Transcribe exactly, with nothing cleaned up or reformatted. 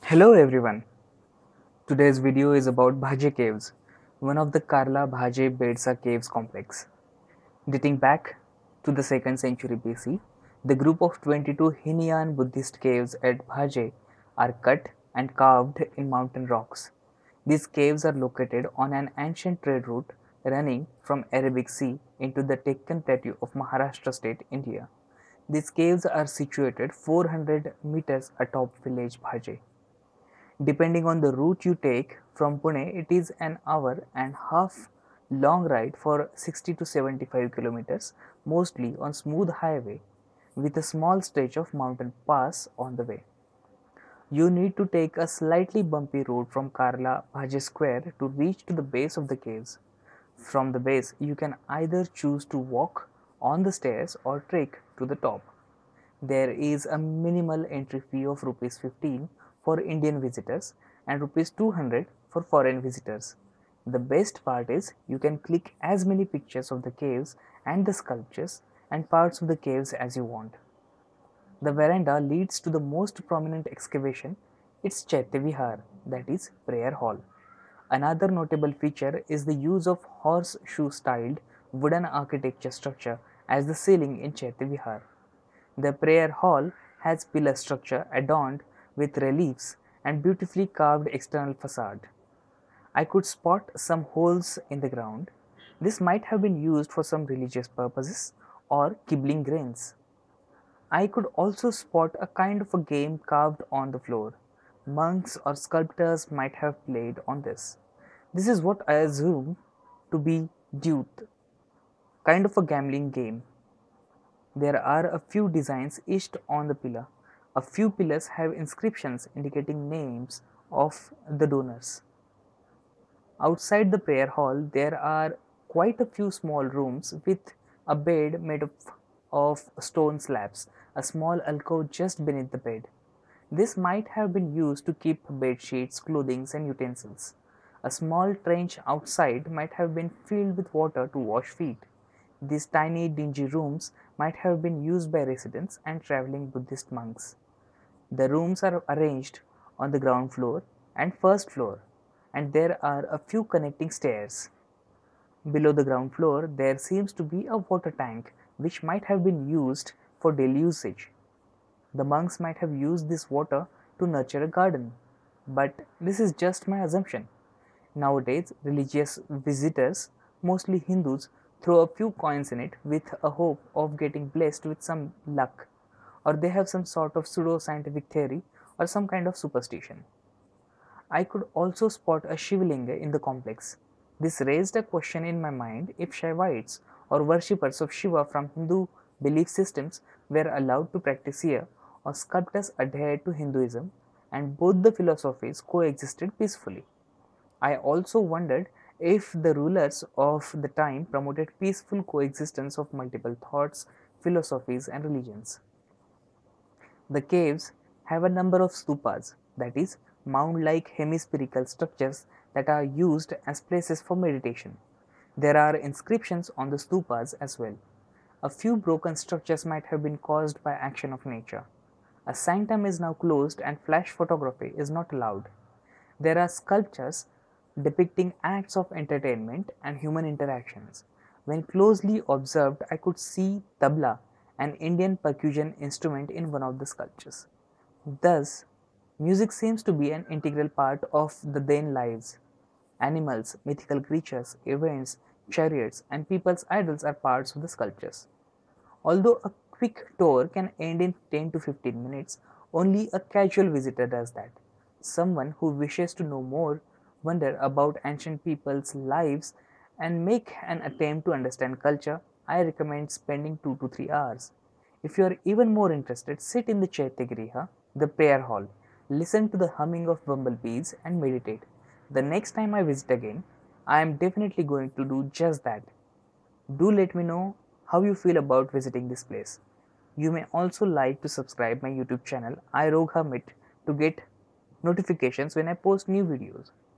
Hello everyone. Today's video is about Bhaje Caves, one of the Karla Bhaje Bedsa Caves complex. Dating back to the second century B C, the group of twenty-two Hinian Buddhist caves at Bhaje are cut and carved in mountain rocks. These caves are located on an ancient trade route running from Arabic Sea into the Deccan Plateau of Maharashtra state, India. These caves are situated four hundred meters atop village Bhaje. Depending on the route you take from Pune, it is an hour and a half long ride for sixty to seventy-five kilometers, mostly on smooth highway with a small stretch of mountain pass on the way. You need to take a slightly bumpy road from Karla Bhaje Square to reach to the base of the caves. From the base, you can either choose to walk on the stairs or trek to the top. There is a minimal entry fee of rupees fifteen for Indian visitors and rupees two hundred for foreign visitors. The best part is you can click as many pictures of the caves and the sculptures and parts of the caves as you want. The veranda leads to the most prominent excavation, its Chaitya Vihar, that is prayer hall. Another notable feature is the use of horseshoe styled wooden architecture structure as the ceiling in Chaitya Vihar. The prayer hall has pillar structure adorned with reliefs and beautifully carved external facade. I could spot some holes in the ground. This might have been used for some religious purposes or quibbling grains. I could also spot a kind of a game carved on the floor. Monks or sculptors might have played on this. This is what I assume to be Dute, kind of a gambling game. There are a few designs etched on the pillar. A few pillars have inscriptions indicating names of the donors. Outside the prayer hall, there are quite a few small rooms with a bed made of, of stone slabs, a small alcove just beneath the bed. This might have been used to keep bed sheets, clothing, and utensils. A small trench outside might have been filled with water to wash feet. These tiny, dingy rooms might have been used by residents and traveling Buddhist monks. The rooms are arranged on the ground floor and first floor, and there are a few connecting stairs. Below the ground floor, there seems to be a water tank which might have been used for daily usage. The monks might have used this water to nurture a garden, but this is just my assumption. Nowadays, religious visitors, mostly Hindus, throw a few coins in it with a hope of getting blessed with some luck, or they have some sort of pseudo scientific theory or some kind of superstition. I could also spot a Shivlinga in the complex. This raised a question in my mind if Shaivites or worshippers of Shiva from Hindu belief systems were allowed to practice here, or sculptors adhered to Hinduism, and both the philosophies coexisted peacefully. I also wondered if the rulers of the time promoted peaceful coexistence of multiple thoughts, philosophies, and religions. The caves have a number of stupas, that is, mound like hemispherical structures that are used as places for meditation. There are inscriptions on the stupas as well. A few broken structures might have been caused by action of nature. A sanctum is now closed and flash photography is not allowed. There are sculptures depicting acts of entertainment and human interactions. When closely observed, I could see tabla, an Indian percussion instrument, in one of the sculptures. Thus, music seems to be an integral part of the then lives. Animals, mythical creatures, events, chariots, and people's idols are parts of the sculptures. Although a quick tour can end in ten to fifteen minutes, only a casual visitor does that. Someone who wishes to know more, wonder about ancient people's lives, and make an attempt to understand culture, I recommend spending two to three hours. If you are even more interested, sit in the Chaitya the prayer hall, listen to the humming of bumblebees, and meditate. The next time I visit again, I am definitely going to do just that. Do let me know how you feel about visiting this place. You may also like to subscribe my YouTube channel iRog Hermit to get notifications when I post new videos.